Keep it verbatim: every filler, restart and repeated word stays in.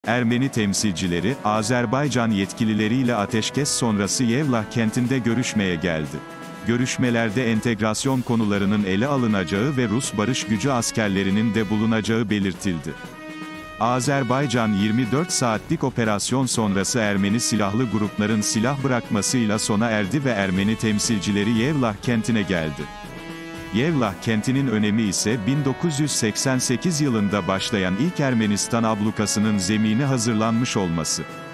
Ermeni temsilcileri, Azerbaycan yetkilileriyle ateşkes sonrası Yevlah kentinde görüşmeye geldi. Görüşmelerde entegrasyon konularının ele alınacağı ve Rus barış gücü askerlerinin de bulunacağı belirtildi. Azerbaycan yirmi dört saatlik operasyon sonrası Ermeni silahlı grupların silah bırakmasıyla sona erdi ve Ermeni temsilcileri Yevlah kentine geldi. Yevlah kentinin önemi ise bin dokuz yüz seksen sekiz yılında başlayan ilk Ermenistan ablukasının zemini hazırlanmış olması.